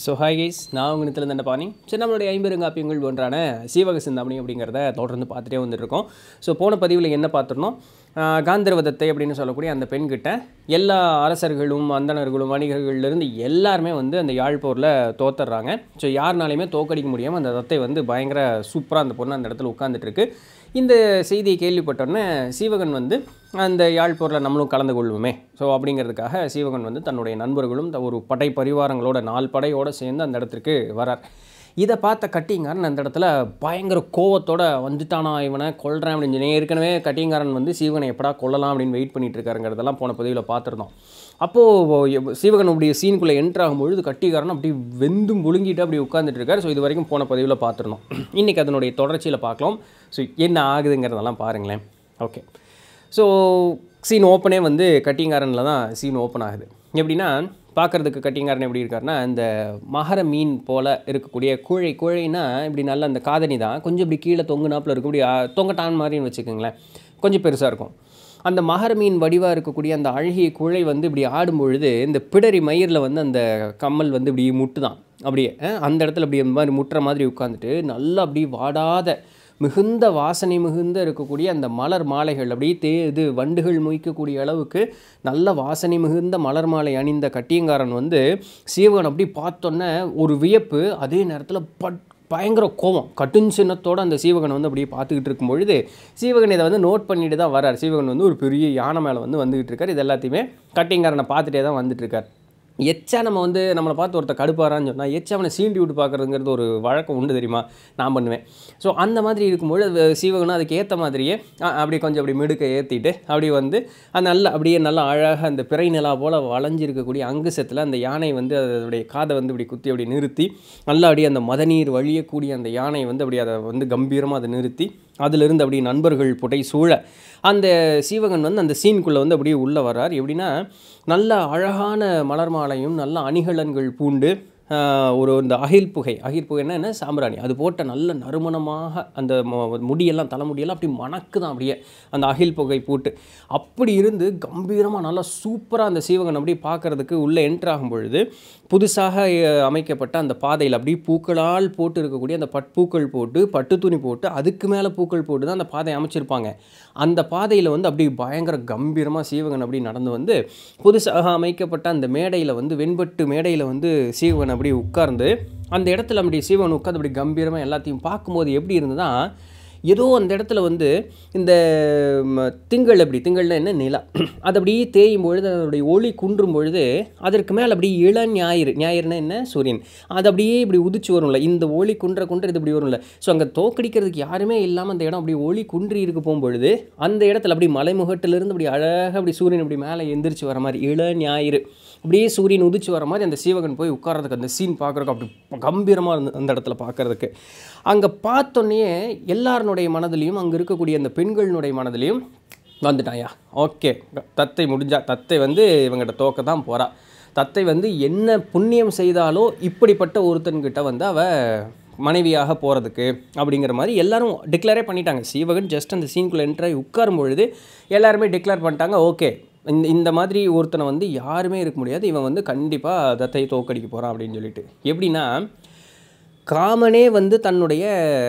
So hi guys, நான் உங்கள் Nithilan Dhandapani. சரி, நம்மளுடைய 50 காப்பியங்கள் ஒன்றான சீவக சிந்தாமணி அப்படிங்கிறத தொடர்ந்து பார்த்துட்டே வந்துட்டுருக்கோம். ஸோ போன பதிவில் என்ன பார்த்துருந்தோம், காந்தர்வதத்தை அப்படின்னு சொல்லக்கூடிய அந்த பெண்கிட்ட எல்லா அரசர்களும் அந்தணர்களும் வணிகர்கள்லேருந்து எல்லாருமே வந்து அந்த யாழ்ப்போரில் தோத்துடுறாங்க. ஸோ யாருனாலையுமே தோக்கடிக்க முடியாமல் அந்த தத்தை வந்து பயங்கர சூப்பராக அந்த பொண்ணு அந்த இடத்துல உட்காந்துட்டுருக்கு. இந்த செய்தியை கேள்விப்பட்டோன்னே சீவகன் வந்து அந்த யாழ்ப்போரில் நம்மளும் கலந்து கொள்வோமே ஸோ அப்படிங்கிறதுக்காக சீவகன் வந்து தன்னுடைய நண்பர்களும் ஒரு படை பரிவாரங்களோட 4 படையோடு சேர்ந்து அந்த இடத்துக்கு வரார். இதை பார்த்த கட்டிங்காரன் அந்த இடத்துல பயங்கர கோவத்தோடு வந்துட்டானா, இவனை கொல்றேன் அப்படின்னு சொல்லி ஏற்கனவே கட்டிங்காரன் வந்து சீவகனை எப்படா கொல்லலாம் அப்படின்னு வெயிட் பண்ணிட்டு இருக்காருங்கிறதெல்லாம் போன பதிவில் பார்த்துருந்தோம். அப்போது சீவகன் அப்படி சீனுக்குள்ளே என்ட்ரு ஆகும்பொழுது கட்டிக்காரன் அப்படி வெந்தும் புழுங்கிட்டு அப்படி உட்காந்துட்டு இருக்கார். ஸோ இது வரைக்கும் போன பதிவில் பார்த்துருந்தோம். இன்றைக்கி அதனுடைய தொடர்ச்சியில் பார்க்கலாம். ஸோ என்ன ஆகுதுங்கிறதெல்லாம் பாருங்களேன். ஓகே, ஸோ சீன் ஓப்பனே வந்து கட்டிங்காரனில் தான் சீன் ஓப்பன் ஆகுது. எப்படின்னா பார்க்குறதுக்கு கட்டிங்காரன் எப்படி இருக்காருன்னா, இந்த மகர மீன் போல் இருக்கக்கூடிய குழைனா இப்படி நல்ல அந்த காதணி தான் கொஞ்சம் இப்படி கீழே தொங்குனாப்பில் இருக்கும், இப்படி தொங்கட்டான் மாதிரின்னு வச்சுக்கோங்களேன், கொஞ்சம் பெருசாக இருக்கும். அந்த மகர மீன் வடிவாக இருக்கக்கூடிய அந்த அழகிய குழை வந்து இப்படி ஆடும்பொழுது இந்த பிடரி மயிரில் வந்து அந்த கம்மல் வந்து இப்படி முட்டு தான் அப்படியே அந்த இடத்துல இப்படி இந்த மாதிரி முட்டுற மாதிரி உட்காந்துட்டு நல்லா அப்படி வாடாத மிகுந்த வாசனை மிகுந்த இருக்கக்கூடிய அந்த மலர் மாலைகள் அப்படியே இது வண்டுகள் மொய்க்கக்கூடிய அளவுக்கு நல்ல வாசனை மிகுந்த மலர் மாலை அணிந்த கட்டியங்காரன் வந்து சீவகன் அப்படி பார்த்தோன்னே ஒரு வியப்பு, அதே நேரத்தில் பயங்கர கோவம், கட்டுஞ் சின்னத்தோடு அந்த சீவகன் வந்து அப்படியே பார்த்துக்கிட்டு இருக்கும் பொழுது சீவகன் இதை வந்து நோட் பண்ணிட்டு தான் வரார். சீவகன் வந்து ஒரு பெரிய யானை மேலே வந்து வந்துக்கிட்டு இருக்கார். இது எல்லாத்தையுமே கட்டியங்காரனை பார்த்துட்டே தான் வந்துட்டுருக்கார். எச்சா நம்ம வந்து நம்மளை பார்த்து ஒருத்தர் கடுப்பாரான்னு சொன்னால் எச்சா அவனை சீண்டி விட்டு பார்க்குறதுங்கிறது ஒரு வழக்கம் உண்டு தெரியுமா, நான் பண்ணுவேன். ஸோ அந்த மாதிரி இருக்கும்போது சீவகனும் அதுக்கு ஏற்ற மாதிரியே அப்படி கொஞ்சம் அப்படி மிடுக்க ஏற்றிட்டு அப்படி வந்து அது நல்லா அப்படியே நல்லா அழகாக அந்த பிறை நிலா போல் வளைஞ்சிருக்கக்கூடிய அங்குசத்தில் அந்த யானை வந்து அதோடைய காதை வந்து இப்படி குத்தி அப்படி நிறுத்தி நல்லா அப்படியே அந்த மதநீர் வழியக்கூடிய அந்த யானை வந்து அப்படி அதை வந்து கம்பீரமாக அதை நிறுத்தி அதிலிருந்து அப்படி நண்பர்கள் புடை சூழ அந்த சீவகன் வந்து அந்த சீனுக்குள்ளே வந்து அப்படியே உள்ளே வர்றார். எப்படின்னா நல்ல அழகான மலர் மாலையும் நல்ல அணிகலன்கள் பூண்டு இந்த அகில்புகைன்னா என்ன, சாம்பிராணி அது போட்ட நல்ல நறுமணமாக அந்த முடியெல்லாம் தலைமுடியெல்லாம் அப்படி மணக்கு தான் அப்படியே அந்த அகில் புகை போட்டு அப்படி இருந்து கம்பீரமாக நல்லா சூப்பராக அந்த சீவகன் அப்படி பார்க்குறதுக்கு உள்ளே என்ட்ராகும் பொழுது புதுசாக அமைக்கப்பட்ட அந்த பாதையில் அப்படி பூக்களால் போட்டு இருக்கக்கூடிய அந்த பட்பூக்கள் போட்டு பட்டு துணி போட்டு அதுக்கு மேலே பூக்கள் போட்டு தான் அந்த பாதையை அமைச்சிருப்பாங்க. அந்த பாதையில் வந்து அப்படி பயங்கர கம்பீரமாக சீவகன் அப்படி நடந்து வந்து புதுசாக அமைக்கப்பட்ட அந்த மேடையில் வந்து வெண்பட்டு மேடையில் வந்து சீவகன் அப்படி உட்கார்ந்து அந்த இடத்துல அப்படி சீவகன் உட்கார்ந்து அப்படி கம்பீரமாக எல்லாத்தையும் பார்க்கும்போது எப்படி இருந்ததுன்னா, ஏதோ அந்த இடத்துல வந்து இந்த திங்கள்னா என்ன, நிலா, அது அப்படியே தேயும் பொழுது அதனுடைய ஒளி குன்றும் பொழுது அதற்கு மேலே அப்படி ஞாயிறுனா என்ன, சூரியன், அது அப்படியே இப்படி உதிச்சு வரும்ல, இந்த ஒளி குன்ற இது இப்படி வரும்ல. ஸோ அங்கே தோக்கடிக்கிறதுக்கு யாருமே இல்லாமல் அந்த இடம் அப்படி ஒளி குன்றி இருக்க போகும்பொழுது அந்த இடத்துல அப்படி மலைமுகட்டிலிருந்து அப்படி அழகாக அப்படி சூரியன் அப்படி மேலே எந்திரிச்சு வர மாதிரி ஞாயிறு அப்படியே சூரியன் உதிச்சு வர மாதிரி அந்த சீவகன் போய் உட்கார்றதுக்கு அந்த சீன் பார்க்குறதுக்கு அப்படி கம்பீரமாக இருந்து அந்த இடத்துல பார்க்குறதுக்கு அங்கே பார்த்தோன்னே எல்லாருடைய மனதிலையும் அங்கே இருக்கக்கூடிய அந்த பெண்களினுடைய மனதிலையும் வந்துட்டாயா, ஓகே தத்தை முடிஞ்சா, தத்தை வந்து இவங்ககிட்ட தோக்க தான் போகிறா, தத்தை வந்து என்ன புண்ணியம் செய்தாலோ இப்படிப்பட்ட ஒருத்தன்கிட்ட வந்து மனைவியாக போகிறதுக்கு அப்படிங்கிற மாதிரி எல்லாரும் டிக்ளேரே பண்ணிட்டாங்க. சீவகன் ஜஸ்ட் அந்த சீனுக்குள்ளே என்ட்ராகி உட்காரும் பொழுது எல்லாருமே டிக்ளேர் பண்ணிட்டாங்க, ஓகே இந்த மாதிரி ஒருத்தனை வந்து யாருமே இருக்க முடியாது, இவன் வந்து கண்டிப்பாக தத்தை தோக்கடிக்க போகிறான் அப்படின்னு சொல்லிட்டு. எப்படின்னா காமனே வந்து தன்னுடைய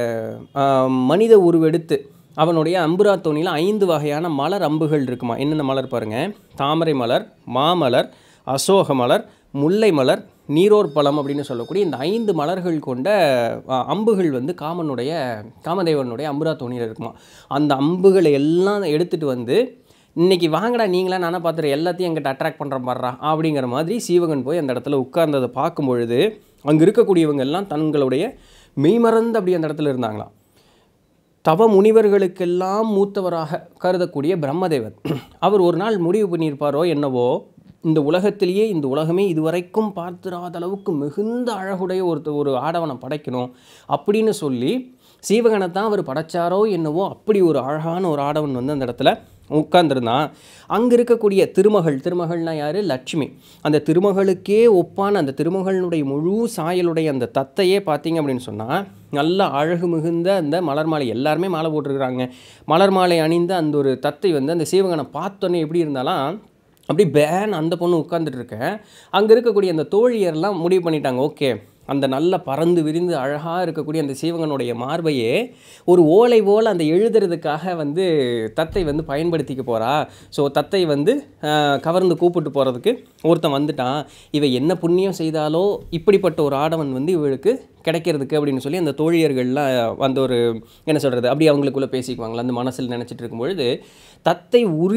மனித உருவெடுத்து அவனுடைய அம்புராத்தோணியில் 5 வகையான மலர் அம்புகள் இருக்குமா. என்னென்ன மலர் பாருங்கள், தாமரை மலர், மாமலர், அசோக மலர், முல்லை மலர், நீரோர் பழம் அப்படின்னு சொல்லக்கூடிய இந்த 5 மலர்கள் கொண்ட அம்புகள் வந்து காமதேவனுடைய அம்புராத்தோணியில் இருக்குமா. அந்த அம்புகளை எல்லாம் எடுத்துகிட்டு வந்து இன்றைக்கி வாங்கடா நீங்களா நானே பார்த்துட்டு எல்லாத்தையும் எங்கிட்ட அட்ராக்ட் பண்ணுற மாதிரிடா அப்படிங்கிற மாதிரி சீவகன் போய் அந்த இடத்துல உட்கார்ந்ததை பார்க்கும்பொழுது அங்கே இருக்கக்கூடியவங்க எல்லாம் தங்களுடைய மெய்மறந்து அப்படி அந்த இடத்துல இருந்தாங்களாம். தவ முனிவர்களுக்கெல்லாம் மூத்தவராக கருதக்கூடிய பிரம்மதேவர் அவர் ஒரு நாள் முடிவு பண்ணியிருப்பாரோ என்னவோ, இந்த உலகத்திலேயே இந்த உலகமே இதுவரைக்கும் பார்த்துராத அளவுக்கு மிகுந்த அழகுடைய ஒரு ஆடவனை படைக்கணும் அப்படின்னு சொல்லி சீவகனை தான் அவர் படைச்சாரோ என்னவோ, அப்படி ஒரு அழகான ஒரு ஆடவன் வந்து அந்த இடத்துல உட்கார்ந்துருந்தான். அங்கே இருக்கக்கூடிய திருமகள்னா யார், லட்சுமி. அந்த திருமகளுக்கே ஒப்பான அந்த திருமகளினுடைய முழு சாயலுடைய அந்த தத்தையே பார்த்தீங்க அப்படின்னு சொன்னால் நல்ல அழகு மிகுந்த அந்த மலர் மாலை, எல்லாருமே மாலை போட்டிருக்கிறாங்க, மலர் மாலை அணிந்த அந்த ஒரு தத்தை வந்து அந்த சீவகனை பார்த்தோன்னே எப்படி இருந்தாலும் அப்படி பேன் அந்த பொண்ணு உட்காந்துட்டு இருக்கேன். அங்கே இருக்கக்கூடிய அந்த தோழியர்லாம் முடிவு பண்ணிட்டாங்க, ஓகே அந்த நல்ல பறந்து விரிந்து அழகாக இருக்கக்கூடிய அந்த சீவகனுடைய மார்பையே ஒரு ஓலை போல் அந்த எழுதுறதுக்காக வந்து தத்தை வந்து பயன்படுத்திக்க போகிறா. ஸோ தத்தை வந்து கவர்ந்து கூப்பிட்டு போகிறதுக்கு ஒருத்தன் வந்துட்டான். இவ என்ன புண்ணியம் செய்தாலோ இப்படிப்பட்ட ஒரு ஆடவன் வந்து இவளுக்கு கிடைக்கிறதுக்கு அப்படின்னு சொல்லி அந்த தோழியர்கள்லாம் வந்து ஒரு என்ன சொல்கிறது அப்படி அவங்களுக்குள்ளே பேசிக்குவாங்களா அந்த மனசில் நினச்சிட்டு இருக்கும்பொழுது தத்தை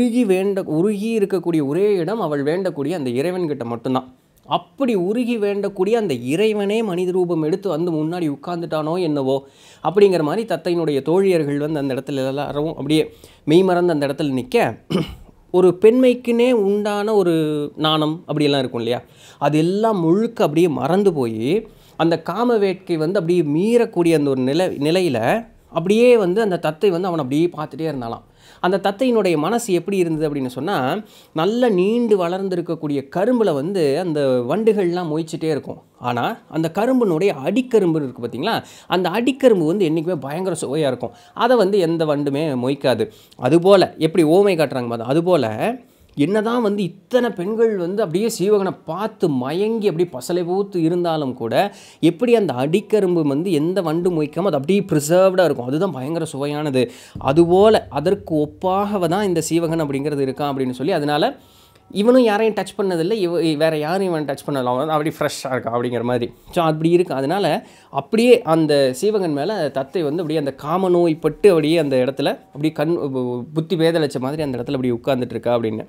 உருகி இருக்கக்கூடிய ஒரே இடம் அவள் வேண்டக்கூடிய அந்த இறைவன்கிட்ட மட்டும்தான். அப்படி உருகி வேண்டக்கூடிய அந்த இறைவனே மனித ரூபம் எடுத்து வந்து முன்னாடி உட்கார்ந்துட்டானோ என்னவோ அப்படிங்கிற மாதிரி தத்தையினுடைய தோழியர்கள் வந்து அந்த இடத்துல எல்லாரும் அப்படியே மெய்மறந்து அந்த இடத்துல நிற்க, ஒரு பெண்மைக்குன்னே உண்டான ஒரு நாணம் அப்படியெல்லாம் இருக்கும் இல்லையா, அதெல்லாம் முழுக்க அப்படியே மறந்து போய் அந்த காம வேட்கை வந்து அப்படியே மீறக்கூடிய அந்த ஒரு நிலையில் அப்படியே வந்து அந்த தத்தை வந்து அவனை அப்படியே பார்த்துட்டே இருந்தாலாம். அந்த தத்தையினுடைய மனசு எப்படி இருந்தது அப்படின்னு சொன்னால், நல்ல நீண்டு வளர்ந்துருக்கக்கூடிய கரும்பில் வந்து அந்த வண்டுகள்லாம் மொய்ச்சிட்டே இருக்கும். ஆனால் அந்த கரும்பினுடைய அடிக்கரும்பு இருக்குது பார்த்திங்களா, அந்த அடிக்கரும்பு வந்து என்றைக்குமே பயங்கர சுவையாக இருக்கும். அதை வந்து எந்த வண்டுமே மொய்க்காது. அதுபோல் எப்படி ஓமை காட்டுறாங்க பார்த்தா, அதுபோல் என்னதான் வந்து இத்தனை பெண்கள் வந்து அப்படியே சீவகனை பார்த்து மயங்கி அப்படியே பசலை பூத்து இருந்தாலும் கூட எப்படி அந்த அடிக்கரும்பு வந்து எந்த வண்டு மொய்க்காமல் அது அப்படியே ப்ரிசர்வ்டாக இருக்கும். அதுதான் பயங்கர சுவையானது. அதுபோல் அதற்கு ஒப்பாக தான் இந்த சீவகன் அப்படிங்கிறது இருக்கான் அப்படின்னு சொல்லி, அதனால் இவனும் யாரையும் டச் பண்ணதில்லை, வேறு யாரையும் இவன் டச் பண்ணலாம், அப்படி ஃப்ரெஷ்ஷாக இருக்கா அப்படிங்கிற மாதிரி. ஸோ அப்படி இருக்கு. அதனால் அப்படியே அந்த சீவகன் மேலே தத்தை வந்து அப்படியே அந்த காம நோய்பட்டு அப்படியே அந்த இடத்துல அப்படியே புத்தி பேதளிச்ச மாதிரி அந்த இடத்துல அப்படி உட்கார்ந்துட்டு இருக்கா அப்படின்னு.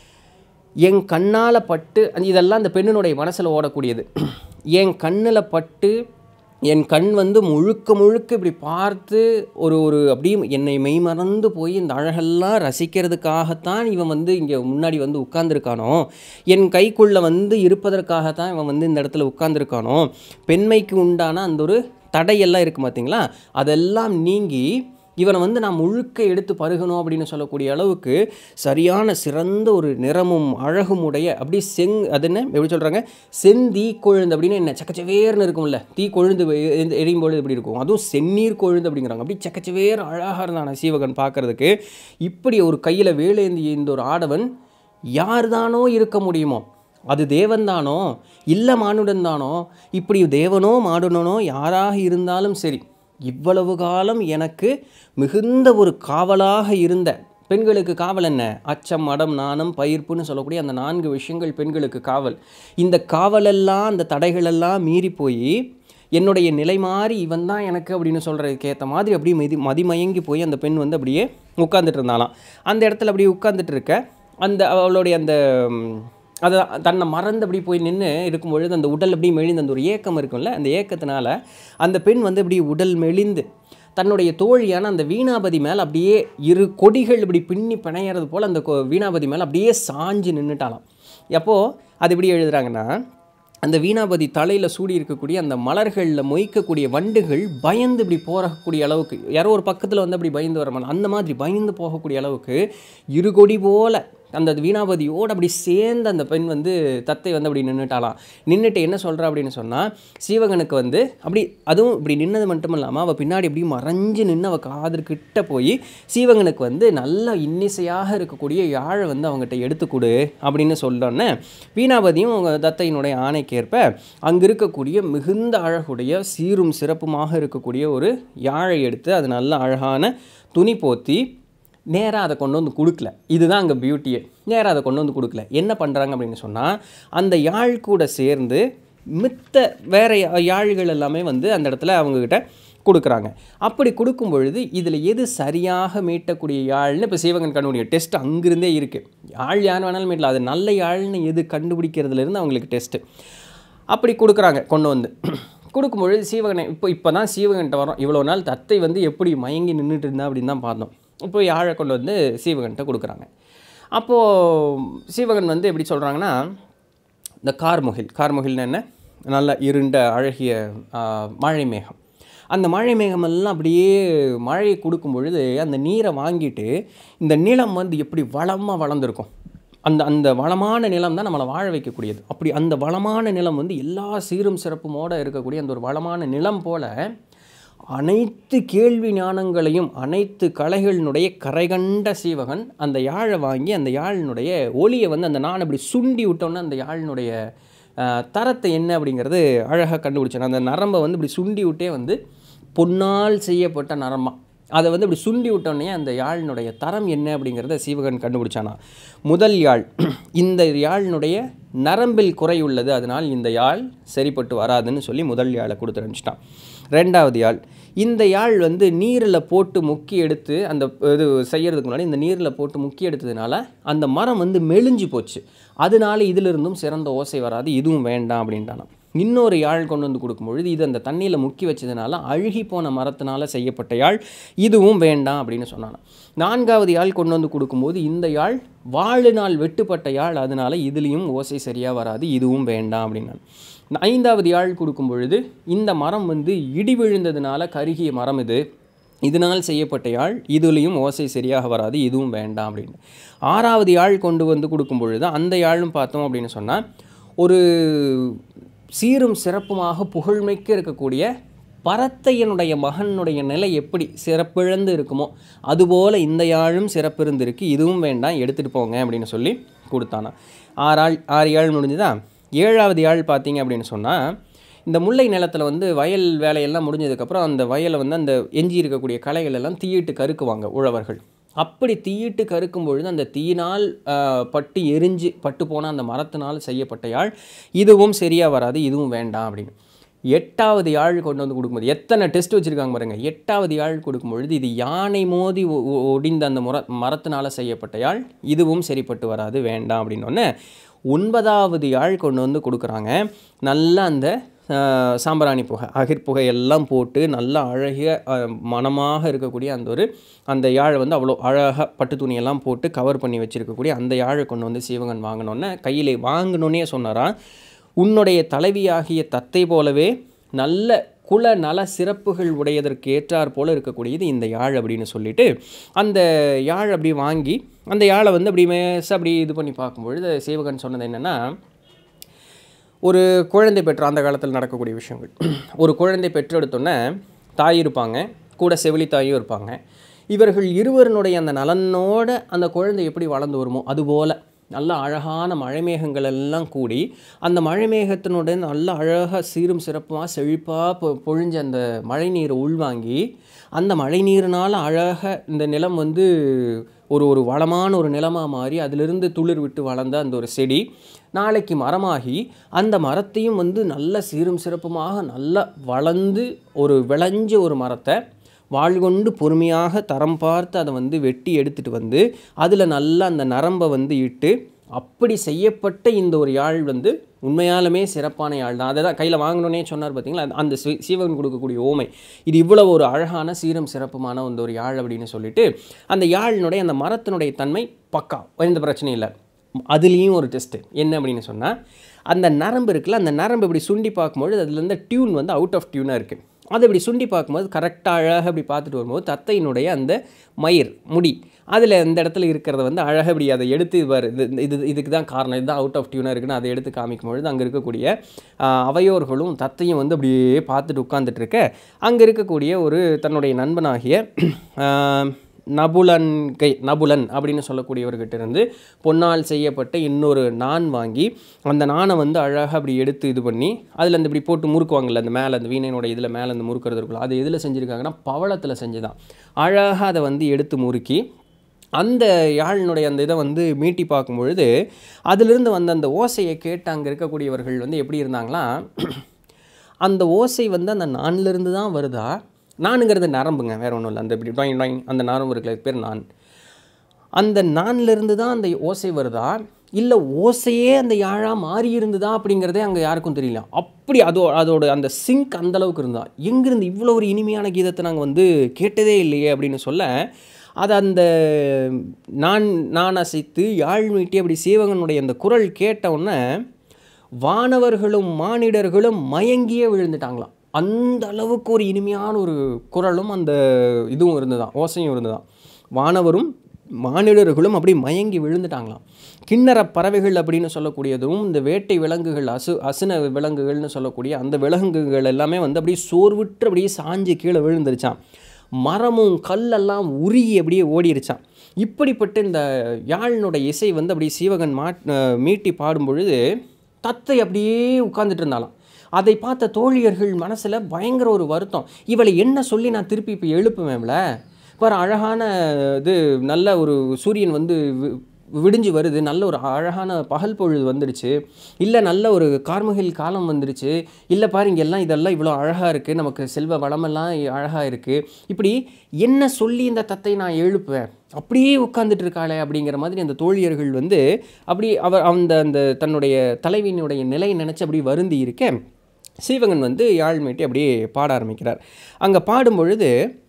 என் கண்ணால் பட்டு இதெல்லாம் அந்த பெண்ணினுடைய மனசில் ஓடக்கூடியது. என் கண்ணில் பட்டு என் கண் வந்து முழுக்க இப்படி பார்த்து ஒரு அப்படியே என்னை மெய்மறந்து போய் இந்த அழகெல்லாம் ரசிக்கிறதுக்காகத்தான் இவன் வந்து இங்கே முன்னாடி வந்து உட்கார்ந்துருக்கானோ, என் கைக்குள்ளே வந்து இருப்பதற்காகத்தான் இவன் வந்து இந்த இடத்துல உட்கார்ந்துருக்கானோ, பெண்மைக்கு உண்டான அந்த ஒரு தடையெல்லாம் இருக்குது பார்த்தீங்களா, அதெல்லாம் நீங்கி இவனை வந்து நான் முழுக்க எடுத்து பருகணும் அப்படின்னு சொல்லக்கூடிய அளவுக்கு சரியான சிறந்த ஒரு நிறமும் அழகும் உடைய அப்படி அது என்ன எப்படி சொல்கிறாங்க, செந்தீ கொழுந்து அப்படின்னு என்ன சக்கச்சவேர்னு இருக்கும்ல, தீ கொழுந்து எரியும் பொழுது எப்படி இருக்கும், அதுவும் செந்நீர் கொழுந்து அப்படிங்கிறாங்க. அப்படி சக்கச்சவேர் அழகாக இருந்தான சீவகன் பார்க்குறதுக்கு. இப்படி ஒரு கையில் வேலேந்தி இந்த ஒரு ஆடவன் யார் தானோ இருக்க முடியுமோ, அது தேவன்தானோ இல்லை மானுடன் தானோ, இப்படி தேவனோ மானுடனோ யாராக இருந்தாலும் சரி, இவ்வளவு காலம் எனக்கு மிகுந்த ஒரு காவலாக இருந்த பெண்களுக்கு காவல் என்ன, அச்சம் மடம் நாணம் பயிர்ப்புன்னு சொல்லக்கூடிய அந்த 4 விஷயங்கள் பெண்களுக்கு காவல். இந்த காவலெல்லாம் அந்த தடைகளெல்லாம் மீறி போய் என்னுடைய நிலை மாறி இவன் தான் எனக்கு அப்படின்னு சொல்கிறதுக்கு ஏற்ற மாதிரி அப்படியே மதிமயங்கி போய் அந்த பெண் வந்து அப்படியே உட்காந்துட்டு இருந்தாலாம். அந்த இடத்துல அப்படியே உட்காந்துட்டு இருக்க அந்த அவளுடைய அந்த அதை தன்னை மறந்து அப்படி போய் நின்று இருக்கும்பொழுது அந்த உடல் அப்படி மெலிந்து அந்த ஒரு ஏக்கம் இருக்கும்ல, அந்த ஏக்கத்தினால அந்த பெண் வந்து இப்படி உடல் மெலிந்து தன்னுடைய தோழியான அந்த வீணாபதி மேலே அப்படியே 2 கொடிகள் இப்படி பின்னி பிணையிறது போல் அந்த வீணாபதி மேலே அப்படியே சாஞ்சு நின்றுட்டாலாம். அப்போது அது எப்படி எழுதுகிறாங்கன்னா, அந்த வீணாபதி தலையில் சூடி இருக்கக்கூடிய அந்த மலர்களில் மொய்க்கக்கூடிய வண்டுகள் பயந்து இப்படி போகக்கூடிய அளவுக்கு, யாரோ ஒரு பக்கத்தில் வந்து அப்படி பயந்து வர அந்த மாதிரி பயந்து போகக்கூடிய அளவுக்கு 2 கொடி போல் அந்த வீணாபதியோடு அப்படி சேர்ந்து அந்த பெண் வந்து தத்தை வந்து அப்படி நின்றுட்டாலாம். நின்றுட்டு என்ன சொல்கிறா அப்படின்னு சொன்னால், சீவகனுக்கு வந்து அப்படி அதுவும் இப்படி நின்னது மட்டும் இல்லாமல் அவள் பின்னாடி அப்படி மறைஞ்சு நின்று அவள் காதற்கிட்ட போய் சீவகனுக்கு வந்து நல்ல இன்னிசையாக இருக்கக்கூடிய யாழை வந்து அவங்ககிட்ட எடுத்துக்கொடு அப்படின்னு சொல்லோன்னே, வீணாபதியும் அவங்க தத்தையினுடைய ஆணைக்கேற்ப அங்கே இருக்கக்கூடிய மிகுந்த அழகுடைய சீரும் சிறப்புமாக இருக்கக்கூடிய ஒரு யாழை எடுத்து அது நல்ல அழகான துணி போத்தி நேராக அதை கொண்டு வந்து கொடுக்கல. இதுதான் அங்கே பியூட்டியே. நேராக அதை கொண்டு வந்து கொடுக்கல. என்ன பண்ணுறாங்க அப்படின்னு சொன்னால், அந்த யாழ் கூட சேர்ந்து மித்த வேறு யாழ்கள் எல்லாமே வந்து அந்த இடத்துல அவங்கக்கிட்ட கொடுக்குறாங்க. அப்படி கொடுக்கும் பொழுது இதில் எது சரியாக மீட்டக்கூடிய யாழ்னு இப்போ சீவகன் கண்டுபிடிக்க டெஸ்ட் அங்கிருந்தே இருக்குது. யாழ் யார் வேணாலும் மீட்டலாம், அது நல்ல யாழ்னு எது கண்டுபிடிக்கிறதுலேருந்து அவங்களுக்கு டெஸ்ட்டு. அப்படி கொடுக்குறாங்க. கொண்டு வந்து கொடுக்கும்பொழுது சீவகனை இப்போ தான் சீவகன்கிட்ட வரோம். இவ்வளோ நாள் தத்தை வந்து எப்படி மயங்கி நின்றுட்டு இருந்தா அப்படின்னு தான் பார்த்தோம். இப்போ யாழை கொண்டு வந்து சீவகன்கிட்ட கொடுக்குறாங்க. அப்போது சீவகன் வந்து எப்படி சொல்கிறாங்கன்னா, இந்த கார்முகில்னு என்ன, நல்ல இருண்ட அழகிய மழை மேகம், அந்த மழை மேகமெல்லாம் அப்படியே மழையை கொடுக்கும் பொழுது அந்த நீரை வாங்கிட்டு இந்த நிலம் வந்து எப்படி வளமாக வளர்ந்துருக்கும், அந்த வளமான நிலம் தான் நம்மளை வாழ வைக்கக்கூடியது. அப்படி அந்த வளமான நிலம் வந்து எல்லா சீரும் சிறப்புமோடு இருக்கக்கூடிய அந்த ஒரு வளமான நிலம் போல் அனைத்து கேள்வி ஞானங்களையும் அனைத்து கலைகளினுடைய கரைகண்ட சீவகன் அந்த யாழை வாங்கி அந்த யாழினுடைய ஒளியை வந்து அந்த நான் இப்படி சுண்டி விட்டோன்னா அந்த யாழினுடைய தரத்தை என்ன அப்படிங்கிறது அழகாக கண்டுபிடிச்சான். அந்த நரம்பை வந்து இப்படி சுண்டி விட்டே வந்து பொன்னால் செய்யப்பட்ட நரம்பா அதை வந்து இப்படி சுண்டி விட்டோன்னே அந்த யாழினுடைய தரம் என்ன அப்படிங்கிறத சீவகன் கண்டுபிடிச்சானா. முதல் யாழ், இந்த யாழினுடைய நரம்பில் குறை உள்ளது, அதனால் இந்த யாழ் சரிப்பட்டு வராதுன்னு சொல்லி முதல் யாழை கொடுத்து அனுப்பிச்சிட்டான். ரெண்டாவது யாழ், இந்த யாழ் வந்து நீரில் போட்டு முக்கி எடுத்து அந்த இது செய்கிறதுக்கு முன்னாடி இந்த நீரில் போட்டு முக்கி எடுத்ததுனால அந்த மரம் வந்து மெலிஞ்சு போச்சு, அதனால இதிலிருந்தும் சிறந்த ஓசை வராது, இதுவும் வேண்டாம் அப்படின்ட்டானா. இன்னொரு யாழ் கொண்டு வந்து கொடுக்கும்பொழுது இது அந்த தண்ணியில் முக்கி வச்சதுனால அழுகி போன மரத்தினால செய்யப்பட்ட யாழ், இதுவும் வேண்டாம் அப்படின்னு சொன்னான். நான்காவது யாழ் கொண்டு வந்து கொடுக்கும்போது இந்த யாழ் வாழினால் வெட்டுப்பட்ட யாழ், அதனால இதுலேயும் ஓசை சரியாக வராது, இதுவும் வேண்டாம் அப்படின்னான். ஐந்தாவது யாழ் கொடுக்கும் பொழுது இந்த மரம் வந்து இடி விழுந்ததுனால கருகிய மரம் இது, இதனால் செய்யப்பட்ட யாழ், இதுலேயும் ஓசை சரியாக வராது, இதுவும் வேண்டாம் அப்படின்னு. ஆறாவது யாழ் கொண்டு வந்து கொடுக்கும் பொழுது அந்த யாழும் பார்த்தோம் அப்படின்னு சொன்னால் ஒரு சீரும் சிறப்புமாக புகழ்மைக்கு இருக்கக்கூடிய பரத்தையனுடைய மகனுடைய நிலை எப்படி சிறப்பிழந்து இருக்குமோ அதுபோல் இந்த யாழும் சிறப்பு இருந்திருக்கு, இதுவும் வேண்டாம், எடுத்துகிட்டு போங்க அப்படின்னு சொல்லி கொடுத்தானா. ஆறு யாழ் முடிஞ்சுதான். ஏழாவது யாழ் பார்த்தீங்க அப்படின்னு சொன்னால் இந்த முல்லை நிலத்தில் வந்து வயல் வேலையெல்லாம் முடிஞ்சதுக்கப்புறம் அந்த வயலை வந்து அந்த எஞ்சி இருக்கக்கூடிய களைகள் எல்லாம் தீயிட்டு கருக்குவாங்க உழவர்கள். அப்படி தீயிட்டு கருக்கும் பொழுது அந்த தீயினால் பட்டு எரிஞ்சு பட்டு போன அந்த மரத்தினால் செய்யப்பட்ட யாழ், இதுவும் சரியாக வராது, இதுவும் வேண்டாம் அப்படின்னு. எட்டாவது யாழ் கொண்டு வந்து கொடுக்கும்போது எத்தனை டெஸ்ட் வச்சுருக்காங்க பாருங்கள். எட்டாவது யாழ் கொடுக்கும்பொழுது இது யானை மோதி ஒடிந்த அந்த மரத்தினால் செய்யப்பட்ட யாழ், இதுவும் சரிப்பட்டு வராது, வேண்டாம் அப்படின்னோடனே ஒன்பதாவது யாழ் கொண்டு வந்து கொடுக்குறாங்க. நல்லா அந்த சாம்பிராணி புகை அகிர்புகை எல்லாம் போட்டு நல்லா அழகிய மனமாக இருக்கக்கூடிய அந்த யாழை வந்து அவ்வளோ அழகாக பட்டு துணியெல்லாம் போட்டு கவர் பண்ணி வச்சுருக்கக்கூடிய அந்த யாழை கொண்டு வந்து சீவகன் வாங்கினோன்னே கையில் வாங்கினோன்னே சொன்னாராம், உன்னுடைய தலைவியாகிய தத்தை போலவே நல்ல குல நல சிறப்புகள் உடையதற்கு ஏற்றார் போல் இருக்கக்கூடியது இந்த யாழ் அப்படின்னு சொல்லிட்டு அந்த யாழ் அப்படி வாங்கி அந்த யாழை வந்து அப்படி மேசாக அப்படி இது பண்ணி பார்க்கும்பொழுது சீவகன் சொன்னது என்னென்னா, ஒரு குழந்தை பெற்ற அந்த காலத்தில் நடக்கக்கூடிய விஷயங்கள். ஒரு குழந்தை பெற்றெடுத்தோன்னே தாய் இருப்பாங்க, கூட செவிலி தாயும் இருப்பாங்க. இவர்கள் இருவருனுடைய அந்த நலனோட அந்த குழந்தை எப்படி வளர்ந்து வருமோ அதுபோல் நல்ல அழகான மழைமேகங்கள் எல்லாம் கூடி அந்த மழைமேகத்தினுடைய நல்ல அழகாக சீரும் சிறப்பாக செழிப்பாக பொழிஞ்ச அந்த மழை நீரை உள்வாங்கி அந்த மழை நீரினால் அழகாக இந்த நிலம் வந்து ஒரு வளமான ஒரு நிலமாக மாறி அதிலிருந்து துளிர் விட்டு வளர்ந்த அந்த ஒரு செடி நாளைக்கு மரமாகி அந்த மரத்தையும் வந்து நல்ல சீரும் சிறப்புமாக நல்லா வளர்ந்து ஒரு விளைஞ்ச ஒரு மரத்தை வாழ்கொண்டு பொறுமையாக தரம் பார்த்து அதை வந்து வெட்டி எடுத்துகிட்டு வந்து அதில் நல்லா அந்த நரம்பை வந்து இட்டு அப்படி செய்யப்பட்ட இந்த ஒரு யாழ் வந்து உண்மையாலுமே சிறப்பான யாழ் தான். அதை தான் கையில் வாங்கினோன்னே சொன்னார் பார்த்தீங்களா, அந்த சீவகன் கொடுக்கக்கூடிய ஓமை. இது இவ்வளோ ஒரு அழகான சீரும் சிறப்புமான ஒரு யாழ் அப்படின்னு சொல்லிட்டு அந்த யாழினுடைய அந்த மரத்தினுடைய தன்மை பக்கா, எந்த பிரச்சனையும் இல்லை. அதுலேயும் ஒரு டெஸ்ட்டு என்ன அப்படின்னு சொன்னால், அந்த நரம்பு இருக்குல்ல, அந்த நரம்பு இப்படி சுண்டி பார்க்கும்பொழுது அதுலேருந்து டியூன் வந்து அவுட் ஆஃப் டியூனாக இருக்குது. அதை இப்படி சுண்டி பார்க்கும்போது கரெக்டாக அழகாக அப்படி பார்த்துட்டு வரும்போது தத்தையினுடைய அந்த மயிர் முடி அதில் இந்த இடத்துல இருக்கிறத வந்து அழகாக இப்படி அதை எடுத்து இதுக்கு தான் காரணம், இதுதான் அவுட் ஆஃப் டியூனாக இருக்குன்னு அதை எடுத்து காமிக்கும்பொழுது அங்கே இருக்கக்கூடிய அவையோர்களும் தத்தையும் வந்து அப்படியே பார்த்துட்டு உட்காந்துட்ருக்க அங்கே இருக்கக்கூடிய ஒரு தன்னுடைய நண்பனாகிய நபுலன் அப்படின்னு சொல்லக்கூடியவர்கிட்ட இருந்து பொன்னால் செய்யப்பட்ட இன்னொரு நான் வாங்கி அந்த நானை வந்து அழகாக அப்படி எடுத்து இது பண்ணி அதில் அந்த இப்படி போட்டு முறுக்குவாங்கள்ல, அந்த மேலே அந்த வீணையினோட இதில் மேலே அந்த முறுக்கிறது இருக்குல்ல, அது எதில் செஞ்சுருக்காங்கன்னா பவளத்தில் செஞ்சுதான். அழகாக அதை வந்து எடுத்து முறுக்கி அந்த யாழினுடைய அந்த இதை வந்து மீட்டி பார்க்கும்பொழுது அதிலிருந்து வந்த அந்த ஓசையை கேட்டு அங்கே இருக்கக்கூடியவர்கள் வந்து எப்படி இருந்தாங்களா, அந்த ஓசை வந்து அந்த நான்லேருந்து தான் வருதா. நானுங்கிறது நரம்புங்க, வேறு ஒன்றும் இல்லை. அந்த இப்படி டாயிங் டாயிங் அந்த நரம்பு இருக்கிற பேர் நான். அந்த நான்லேருந்து தான் அந்த ஓசை வருதா, இல்லை ஓசையே அந்த யாழாக மாறி இருந்ததா அப்படிங்கிறதே அங்கே யாருக்கும் தெரியல. அப்படி அதோட அந்த சிங்க் அந்தளவுக்கு இருந்தால் எங்கேருந்து இவ்வளோ ஒரு இனிமையான கீதத்தை நாங்கள் வந்து கேட்டதே இல்லையே அப்படின்னு சொல்ல, அதை அந்த நான் அசைத்து யாழ் மீட்டி அப்படி சீவகனுடைய அந்த குரல் கேட்டவுடனே வானவர்களும் மானிடர்களும் மயங்கியே விழுந்துட்டாங்களாம். அந்த அளவுக்கு ஒரு இனிமையான ஒரு குரலும் அந்த இதுவும் இருந்துதான், ஓசையும் இருந்துதான். வானவரும் மானிடர்களும் அப்படி மயங்கி விழுந்துட்டாங்களாம். கிண்ணற பறவைகள் அப்படின்னு சொல்லக்கூடியதும் இந்த வேட்டை விலங்குகள் அசுன விலங்குகள்னு சொல்லக்கூடிய அந்த விலங்குகள் எல்லாமே வந்து அப்படியே சோர்வுற்று அப்படியே சாஞ்சு கீழே விழுந்துருச்சான். மரமும் கல்லெல்லாம் உருகி அப்படியே ஓடிருச்சான். இப்படிப்பட்ட இந்த யாழினுடைய இசை வந்து அப்படியே சீவகன் மீட்டி பாடும் பொழுது தத்தை அப்படியே உட்கார்ந்துட்டு இருந்தாலாம். அதை பார்த்த தோழியர்கள் மனசில் பயங்கர ஒரு வருத்தம். இவளை என்ன சொல்லி நான் திருப்பி இப்போ எழுப்புவேன்ல, பாரு அழகான இது நல்ல ஒரு சூரியன் வந்து விடிஞ்சு வருது, நல்ல ஒரு அழகான பகல் பொழுது வந்துடுச்சு, இல்லை நல்ல ஒரு கார்முகில் காலம் வந்துடுச்சு, இல்லை பாரு இங்கெல்லாம் இதெல்லாம் இவ்வளோ அழகாக இருக்குது, நமக்கு செல்வ வளமெல்லாம் அழகாக இருக்குது, இப்படி என்ன சொல்லி இந்த தத்தை நான் எழுப்புவேன், அப்படியே உட்காந்துட்டு இருக்காளே அப்படிங்கிற மாதிரி அந்த தோழியர்கள் வந்து அப்படி அந்த தன்னுடைய தலைவியினுடைய நிலையை நினச்சி அப்படி வருந்தி இருக்கேன். சீவகன் வந்து யாழ் மீட்டி அப்படியே பாட ஆரம்பிக்கிறார். அங்கே பாடும் பொழுது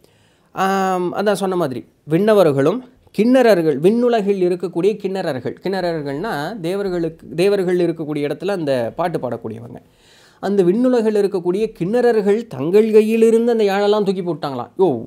அதான் சொன்ன மாதிரி விண்ணவர்களும் கிண்ணறர்கள், விண்ணுலகில் இருக்கக்கூடிய கிண்ணறர்கள்னால் தேவர்கள் இருக்கக்கூடிய இடத்துல அந்த பாட்டு பாடக்கூடியவங்க. அந்த விண்ணுலகில் இருக்கக்கூடிய கிண்ணறர்கள் தங்கள் கையிலிருந்து அந்த யாழெல்லாம் தூக்கி போட்டாங்களாம்.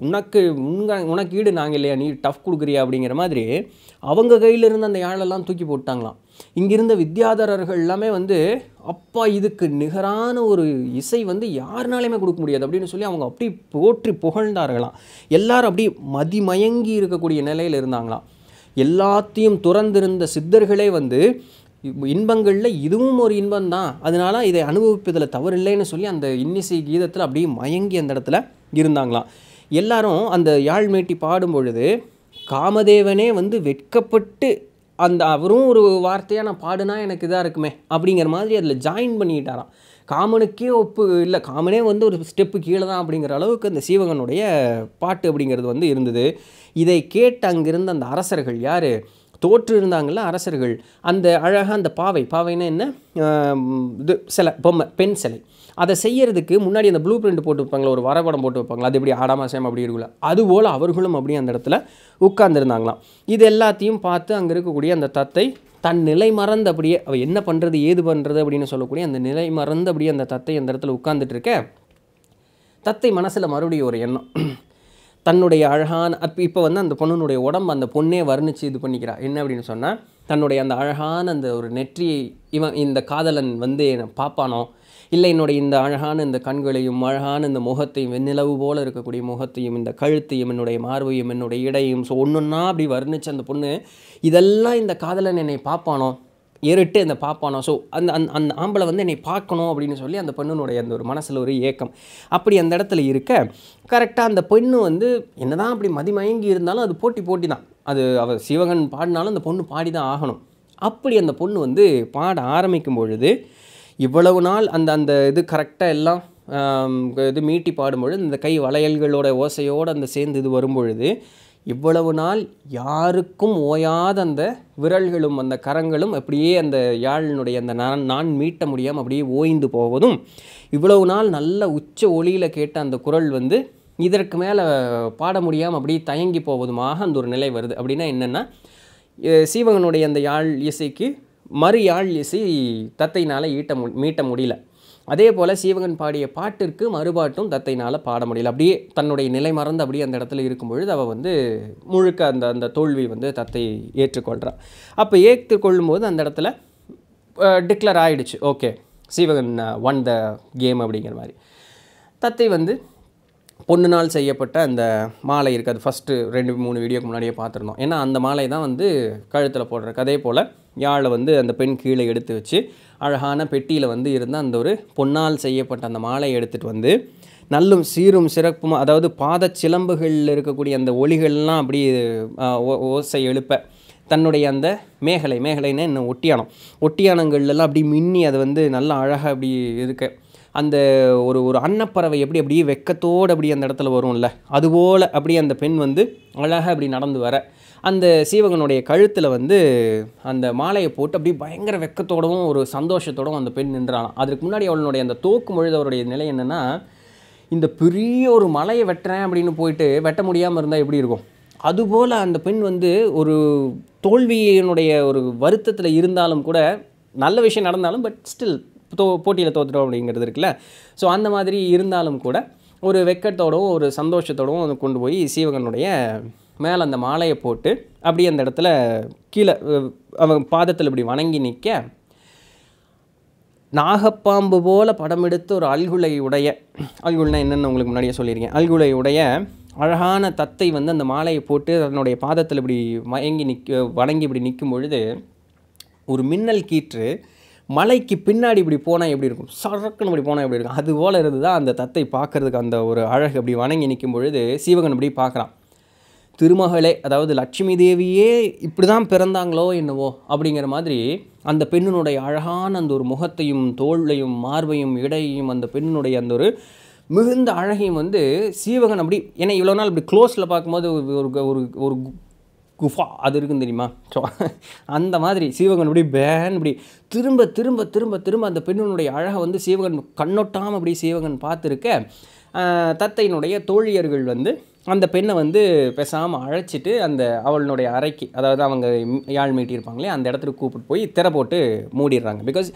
உனக்கு ஈடு நாங்கள் இல்லையா, நீ டஃப் கொடுக்குறியா அப்படிங்கிற மாதிரி அவங்க கையிலிருந்து அந்த யாழெல்லாம் தூக்கி போட்டாங்களாம். இங்கிருந்த வித்யாதரர்கள் எல்லாமே வந்து அப்பா இதுக்கு நிகரான ஒரு இசை வந்து யாருனாலையுமே கொடுக்க முடியாது அப்படின்னு சொல்லி அவங்க அப்படி போற்றி புகழ்ந்தார்களாம். எல்லாரும் அப்படி மதிமயங்கி இருக்கக்கூடிய நிலையில் இருந்தாங்களாம். எல்லாத்தையும் துறந்திருந்த சித்தர்களே வந்து இன்பங்களில் இதுவும் ஒரு இன்பம்தான், அதனால இதை அனுபவிப்பதில் தவறில்லைன்னு சொல்லி அந்த இன்னிசை கீதத்தில் அப்படியே மயங்கி அந்த இடத்துல இருந்தாங்களாம். எல்லாரும் அந்த யாழ் மீட்டி பாடும் பொழுது காமதேவனே வந்து வெட்கப்பட்டு அவரும் ஒரு வார்த்தையாக நான் பாடுனா எனக்கு இதாக இருக்குமே அப்படிங்கிற மாதிரி அதில் ஜாயின் பண்ணிக்கிட்டாராம். காமனுக்கே இல்லை, காமனே வந்து ஒரு ஸ்டெப்பு கீழே தான் அப்படிங்கிற அளவுக்கு அந்த சீவகனுடைய பாட்டு அப்படிங்கிறது வந்து இருந்தது. இதை கேட்டு அங்கிருந்த அந்த அரசர்கள் யார் தோற்று இருந்தாங்கள்ல அரசர்கள், அந்த அழகாக அந்த பாவைன்னா என்ன, இது சிலை, பொம்மை, பெண் சிலை, அதை செய்யறதுக்கு முன்னாடி அந்த ப்ளூ பிரிண்ட் போட்டு வைப்பாங்களா, ஒரு வரைபடம் போட்டு வைப்பாங்களா, அது எப்படி ஆடாமாசம் அப்படி இருக்குல்ல, அதுபோல் அவர்களும் அப்படியே அந்த இடத்துல உட்கார்ந்துருந்தாங்களாம். இது எல்லாத்தையும் பார்த்து அங்கே இருக்கக்கூடிய அந்த தத்தை தன் நிலை மறந்து அப்படியே அவள் என்ன பண்ணுறது ஏது பண்ணுறது அப்படின்னு சொல்லக்கூடிய அந்த நிலை மறந்து அப்படியே அந்த தத்தை அந்த இடத்துல உட்கார்ந்துட்டு இருக்க, தத்தை மனசில் மறுபடியும் ஒரு எண்ணம், தன்னுடைய அழகான இப்போ வந்து அந்த பொண்ணுடைய உடம்பு அந்த பொண்ணே வர்ணித்து இது பண்ணிக்கிறா. என்ன அப்படின்னு சொன்னால், தன்னுடைய அந்த அழகான அந்த ஒரு நெற்றியை இந்த காதலன் வந்து என்னை பார்ப்பானோ, இல்லை என்னுடைய இந்த அழகான இந்த கண்களையும் அழகான இந்த முகத்தையும் வெண்ணிலவு போல் இருக்கக்கூடிய முகத்தையும் இந்த கழுத்தையும் என்னுடைய மார்பையும் என்னுடைய இடையும் ஒன்றொன்னா அப்படி வர்ணித்து அந்த பொண்ணு இதெல்லாம் இந்த காதலன் என்னை பார்ப்பானோ, ஏறிட்டு அந்த பார்ப்பானோ, ஸோ அந்த அந்த ஆம்பளை வந்து என்னை பார்க்கணும் அப்படின்னு சொல்லி அந்த பெண்ணுடைய அந்த ஒரு மனசில் ஒரு ஏக்கம் அப்படி அந்த இடத்துல இருக்க, கரெக்டாக அந்த பெண்ணு வந்து என்ன தான் அப்படி மதிமயங்கி இருந்தாலும் அது போட்டி தான், அது அவள் சீவகன் பாடினாலும் அந்த பொண்ணு பாடி தான் ஆகணும். அப்படி அந்த பொண்ணு வந்து பாட ஆரம்பிக்கும் பொழுது இவ்வளவு நாள் அந்த இது கரெக்டாக எல்லாம் இது மீட்டி பாடும்பொழுது இந்த கை வளையல்களோட ஓசையோடு அந்த சேர்ந்து இது வரும்பொழுது இவ்வளவு நாள் யாருக்கும் ஓயாத அந்த விரல்களும் அந்த கரங்களும் அப்படியே அந்த யாழினுடைய அந்த நான் மீட்ட முடியாமல் அப்படியே ஓய்ந்து போவதும், இவ்வளவு நாள் நல்ல உச்ச ஒளியில் கேட்ட அந்த குரல் வந்து இதற்கு மேலே பாட முடியாமல் அப்படியே தயங்கி போவதுமாக அந்த ஒரு நிலை வருது. அப்படின்னா என்னென்னா, சீவகனுடைய அந்த யாழ் இசைக்கு மறு யாழ் இசை தத்தையினால் மீட்ட முடியல. அதே போல் சீவகன் பாடிய பாட்டிற்கு மறுபாட்டும் தத்தையினால் பாட முடியல. அப்படியே தன்னுடைய நிலை மறந்து அப்படியே அந்த இடத்துல இருக்கும் பொழுது அவள் வந்து முழுக்க அந்த தோல்வி வந்து தத்தை ஏற்றுக்கொள்கிறாள். அப்போ ஏற்றுக்கொள்ளும்போது அந்த இடத்துல டிக்ளேர் ஆகிடுச்சு, okay Jeevakan won the game அப்படிங்கிற மாதிரி. தத்தை வந்து பொண்ணு நாள் செய்யப்பட்ட அந்த மாலை இருக்குது, அது ஃபஸ்ட்டு 2-3 வீடியோக்கு முன்னாடியே பார்த்துருந்தோம். ஏன்னா அந்த மாலை தான் வந்து கழுத்தில் போடுறக்கு. அதே போல் யாழை வந்து அந்த பெண் கீழே எடுத்து வச்சு அழகான பெட்டியில் வந்து இருந்த அந்த ஒரு பொன்னால் செய்யப்பட்ட அந்த மாலையை எடுத்துகிட்டு வந்து நல்லும் சீரும் சிறப்புமாக, அதாவது பாதச்சிலம்புகளில் இருக்கக்கூடிய அந்த ஒளிகள்லாம் அப்படி ஓசை எழுப்ப தன்னுடைய அந்த மேகலைன்னா இன்னும் ஒட்டியானங்கள்லாம் அப்படி மின்னி அதை வந்து நல்லா அழகாக அப்படி இருக்க, அந்த ஒரு அன்னப்பறவை அப்படியே வெக்கத்தோடு அப்படி அந்த இடத்துல வரும்ல, அதுபோல் அப்படியே அந்த பெண் வந்து அழகாக அப்படி நடந்து வர அந்த சீவகனுடைய கழுத்தில் வந்து அந்த மாலையை போட்டு அப்படியே பயங்கர வெக்கத்தோடவும் ஒரு சந்தோஷத்தோடவும் அந்த பெண் நின்றாலாம். அதுக்கு முன்னாடி அவளுடைய அந்த தோக்கு பொழுது அவருடைய நிலை என்னென்னா, இந்த பெரிய ஒரு மலையை வெட்டுறேன் அப்படின்னு போயிட்டு வெட்ட முடியாமல் இருந்தால் எப்படி இருக்கும், அதுபோல் அந்த பெண் வந்து ஒரு தோல்வியினுடைய ஒரு வருத்தத்தில் இருந்தாலும் கூட, நல்ல விஷயம் நடந்தாலும் பட் ஸ்டில் போட்டியில் தோற்றுட்டோம் அப்படிங்கிறது இருக்குல்ல, ஸோ அந்த மாதிரி இருந்தாலும் கூட ஒரு வெக்கத்தோடவும் ஒரு சந்தோஷத்தோடவும் கொண்டு போய் சீவகனுடைய மேலே அந்த மாலையை போட்டு அப்படியே அந்த இடத்துல கீழே அவன் பாதத்தில் இப்படி வணங்கி நிற்க, நாகப்பாம்பு போல் படம் எடுத்து ஒரு அல்குலை உடைய, அல்குல்னா என்னென்னு உங்களுக்கு முன்னாடியே சொல்லியிருக்கேன், அல்குலை உடைய அழகான தத்தை வந்து அந்த மாலையை போட்டு அதனுடைய பாதத்தில் இப்படி வணங்கி இப்படி நிற்கும் பொழுது ஒரு மின்னல் கீற்று மலைக்கு பின்னாடி இப்படி போனால் எப்படி இருக்கும், சரக்குன்னு இப்படி போனால் எப்படி இருக்கும், அது போல் இருந்து தான் அந்த தத்தை பார்க்குறதுக்கு அந்த ஒரு அழகு. அப்படி வணங்கி நிற்கும் பொழுது சீவகன் இப்படி பார்க்குறான், திருமகளே, அதாவது லட்சுமி தேவியே இப்படி தான் பிறந்தாங்களோ என்னவோ அப்படிங்கிற மாதிரி அந்த பெண்ணினுடைய அழகான அந்த ஒரு முகத்தையும் தோளையும் மார்பையும் இடையையும் அந்த பெண்ணினுடைய அந்த ஒரு மிகுந்த அழகையும் வந்து சீவகன் அப்படி, ஏன்னா இவ்வளோ நாள் இப்படி க்ளோஸில் பார்க்கும்போது ஒரு ஒரு குஃபா அது இருக்குன்னு தெரியுமா, ஸோ அந்த மாதிரி சீவகன் இப்படி இப்படி திரும்ப திரும்ப திரும்ப திரும்ப அந்த பெண்ணினுடைய அழகை வந்து சீவகன் கண்ணொட்டாமல் அப்படி சீவகன் பார்த்துருக்க, தத்தையினுடைய தோழியர்கள் வந்து அந்த பெண்ணை வந்து பேசாமல் அழைச்சிட்டு அந்த அவளுடைய அறைக்கு, அதாவது அவங்க யாழ் மீட்டியிருப்பாங்களே அந்த இடத்துக்கு கூப்பிட்டு போய் திரை போட்டு மூடிடுறாங்க. Because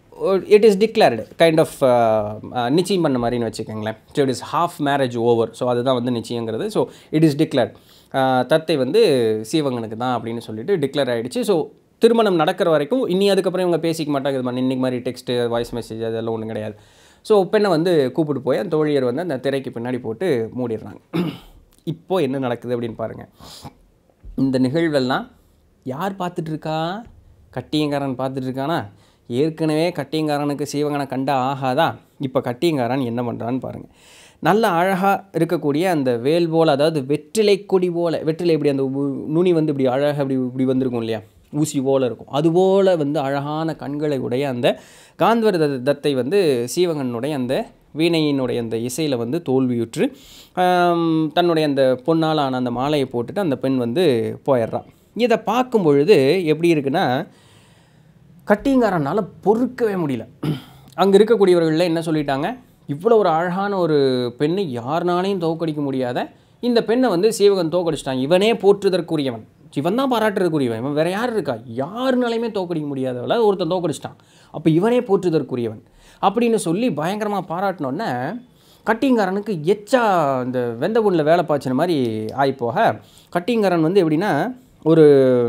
it is declared kind of நிச்சயம் பண்ண மாதிரின்னு வச்சுக்கோங்களேன். So it is half marriage over. So அதுதான் வந்து நிச்சயங்கிறது. ஸோ இட் இஸ் டிக்ளேர்ட், தத்தை வந்து சீவகனுக்கு தான் அப்படின்னு சொல்லிட்டு டிக்ளேர் ஆகிடுச்சு. ஸோ திருமணம் நடக்கிற வரைக்கும் இனி அதுக்கப்புறம் இவங்க பேசிக்க மாட்டாங்க, இது இன்றைக்கி மாதிரி டெக்ஸ்ட்டு வாய்ஸ் மெசேஜ் அதெல்லாம் ஒன்றும் கிடையாது. ஸோ பெண்ணை வந்து கூப்பிட்டு போய் அந்த தோழியர் வந்து அந்த திரைக்கு பின்னாடி போட்டு மூடிடுறாங்க. இப்போது என்ன நடக்குது அப்படின்னு பாருங்கள். இந்த நிகழ்வெல்லாம் யார் பார்த்துட்ருக்கா? கட்டியங்காரன் பார்த்துட்ருக்கானா? ஏற்கனவே கட்டியங்காரனுக்கு சீவகனை கண்டா ஆகாதா? இப்போ கட்டியங்காரன் என்ன பண்ணுறான்னு பாருங்கள். நல்ல அழகாக இருக்கக்கூடிய அந்த வேல் போல், அதாவது வெற்றிலை கொடி போல், வெற்றிலை இப்படி அந்த நுனி வந்து இப்படி அழகாக இப்படி வந்திருக்கும் இல்லையா, ஊசி போல் இருக்கும், அதுபோல் வந்து அழகான கண்களை உடைய அந்த காந்தர்வ தத்தை வந்து சீவகனுடைய அந்த வீணையினுடைய அந்த இசையில் வந்து தோல்வியுற்று தன்னுடைய அந்த பொன்னாலான அந்த மாலையை போட்டுட்டு அந்த பெண் வந்து போயிடுறான். இதை பார்க்கும் பொழுது எப்படி இருக்குன்னா, கட்டியங்காரனால் பொறுக்கவே முடியல. அங்கே இருக்கக்கூடியவர்களில் என்ன சொல்லிட்டாங்க, இவ்வளோ ஒரு அழகான ஒரு பெண்ணை யாருனாலையும் தோக்கடிக்க முடியாத இந்த பெண்ணை வந்து சீவகன் தோக்கடிச்சிட்டான், இவனே போற்றுதற்குரியவன், இவன் தான் பாராட்டுறதுக்குரியவன், இவன் வேறு யார் இருக்கா, யாருனாலையுமே தோக்கடிக்க முடியாதவள ஒருத்தன் தோக்கடிச்சிட்டான், அப்போ இவனே போற்றுதற்குரியவன் அப்படின்னு சொல்லி பயங்கரமாக பாராட்டினோன்னே கட்டியங்காரனுக்கு எச்சா இந்த வெந்த புண்ணில் வேலை பாய்ச்சின மாதிரி ஆகிப்போக, கட்டியங்காரன் வந்து எப்படின்னா, ஒரு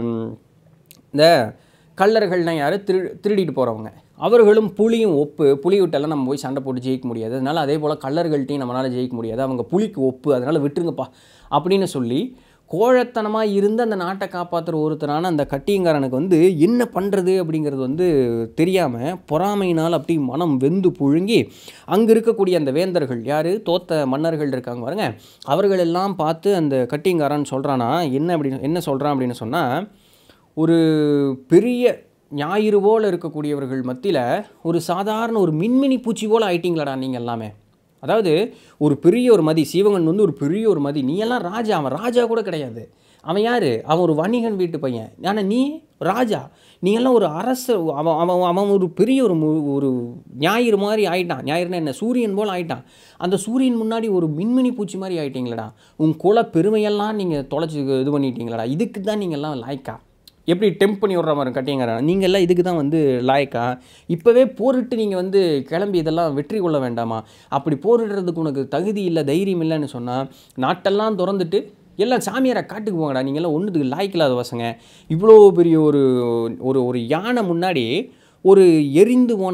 இந்த கள்ளர்கள்னால் யார், திருடிட்டு போகிறவங்க, அவர்களும் புலியும் ஒப்பு, புலி விட்டெல்லாம் நம்ம போய் சண்டை போட்டு ஜெயிக்க முடியாது, அதனால் அதே போல் கள்ளர்கள்ட்டையும் நம்மளால் ஜெயிக்க முடியாது, அவங்க புலிக்கு ஒப்பு, அதனால் விட்டுருங்கப்பா அப்படின்னு சொல்லி கோழத்தனமாக இருந்து அந்த நாட்டை காப்பாற்றுற ஒருத்தரான அந்த கட்டியங்காரனுக்கு வந்து என்ன பண்ணுறது அப்படிங்கிறது வந்து தெரியாமல் பொறாமையினால் அப்படி மனம் வெந்து புழுங்கி அங்கே இருக்கக்கூடிய அந்த வேந்தர்கள், யார் தோத்த மன்னர்கள் இருக்காங்க பாருங்க, அவர்களெல்லாம் பார்த்து அந்த கட்டியங்காரன் சொல்கிறானா என்ன சொல்கிறான் அப்படின்னு சொன்னால், ஒரு பெரிய ஞாயிறு போல் இருக்கக்கூடியவர்கள் மத்தியில் ஒரு சாதாரண ஒரு மின்மினி பூச்சி போல் ஆயிட்டீங்களாடா நீங்கள் எல்லாமே. அதாவது ஒரு பெரிய ஒரு மதி, சீவகன் வந்து ஒரு பெரிய ஒரு மதி, நீ எல்லாம் ராஜா, அவன் ராஜா கூட கிடையாது, அவன் யார், அவன் ஒரு வணிகன் வீட்டு பையன், ஆனால் நீ ராஜா, நீ எல்லாம் ஒரு அரசு, அவன் ஒரு பெரிய ஒரு ஞாயிறு மாதிரி ஆயிட்டான், ஞாயிறுனா என்ன, சூரியன் போல் ஆயிட்டான், அந்த சூரியன் முன்னாடி ஒரு மின்மினி பூச்சி மாதிரி ஆயிட்டீங்களடா, உன் குல பெருமையெல்லாம் நீங்கள் தொலைச்சி இது பண்ணிட்டீங்களடா, இதுக்கு தான் நீங்கள் எல்லாம் லாய்க்கா, எப்படி டெம்ப் பண்ணி விட்ற மாதிரி கட்டியங்காரன், நீங்கள் எல்லாம் இதுக்கு தான் வந்து லாயக்கா, இப்போவே போரிட்டு நீங்கள் வந்து கிளம்பி இதெல்லாம் வெற்றி கொள்ள வேண்டாமா, அப்படி போரிடுறதுக்கு உனக்கு தகுதி இல்லை தைரியம் இல்லைன்னு சொன்னால் நாட்டெல்லாம் திறந்துட்டு எல்லாம் சாமியாரை காட்டுக்கு போங்கடா, நீங்கள்லாம் ஒன்றுத்துக்கு லாய்க்கில்லாத பசங்க, இவ்வளோ பெரிய ஒரு யானை முன்னாடி ஒரு எரிந்து போன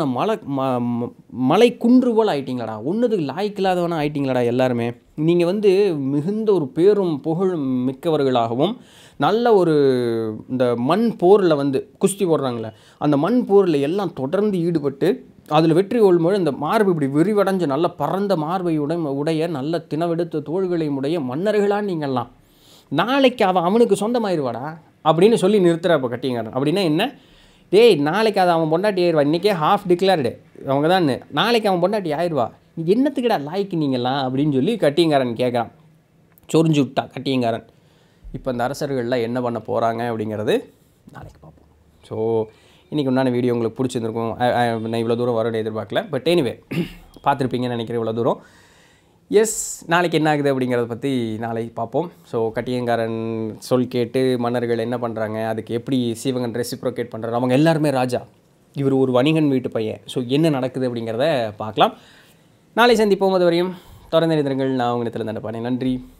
மலை குன்று போல் ஆயிட்டீங்களாடா, ஒன்றுத்துக்கு லாய்க்கில்லாதவனா ஆயிட்டீங்களாடா எல்லாருமே, நீங்கள் வந்து மிகுந்த ஒரு பேரும் புகழும் மிக்கவர்களாகவும் நல்ல ஒரு இந்த மண் போரில் வந்து குஸ்தி போடுறாங்களே அந்த மண் போரில் எல்லாம் தொடர்ந்து ஈடுபட்டு அதில் வெற்றி கொள்ளும்போது இந்த மார்பு இப்படி விரிவடைஞ்ச நல்ல பரந்த மார்பை உடைய நல்ல தினவெடுத்த தோள்களையும் உடைய மன்னர்களாக நீங்கள்லாம் நாளைக்கு அவனுக்கு சொந்தமாயிருவாடா அப்படின்னு சொல்லி நிறுத்துகிறப்ப கட்டியங்காரன். அப்படின்னா என்ன, டேய் நாளைக்கு அவன் பொண்டாட்டி ஆயிடுவா, இன்றைக்கே ஹாஃப் டிக்ளேர்டு அவங்க தான், நாளைக்கு அவன் பொண்டாட்டி ஆயிடுவா, என்னத்துக்குடா லாய்க்கு நீங்கள்லாம் அப்படின்னு சொல்லி கட்டியங்காரன் கேட்குறான். சொரிஞ்சு விட்டா கட்டியங்காரன். இப்போ இந்த அரசர்கள்லாம் என்ன பண்ண போகிறாங்க அப்படிங்கிறது நாளைக்கு பார்ப்போம். ஸோ இன்றைக்கி உண்டான வீடியோ உங்களுக்கு பிடிச்சிருந்துருக்கும், நான் இவ்வளோ தூரம் வரணும் எதிர்பார்க்கல, பட் எனிவே பார்த்துருப்பீங்கன்னு நினைக்கிறேன் இவ்வளோ தூரம். எஸ், நாளைக்கு என்ன ஆகுது அப்படிங்கிறத பற்றி நாளைக்கு பார்ப்போம். ஸோ கட்டியங்காரன் சொல் கேட்டு மன்னர்கள் என்ன பண்ணுறாங்க, அதுக்கு எப்படி சீவகன் ரெசிப்ரோகேட் பண்ணுறாரு, அவங்க எல்லாருமே ராஜா, இவர் ஒரு வணிகன் வீட்டு பையன், ஸோ என்ன நடக்குது அப்படிங்கிறத பார்க்கலாம். நாளை சந்திப்போம். அது வரையும் தொடர்ந்து இருந்திருங்கள். நான் உங்கள் நித்திலன் தண்டபாணி. நன்றி.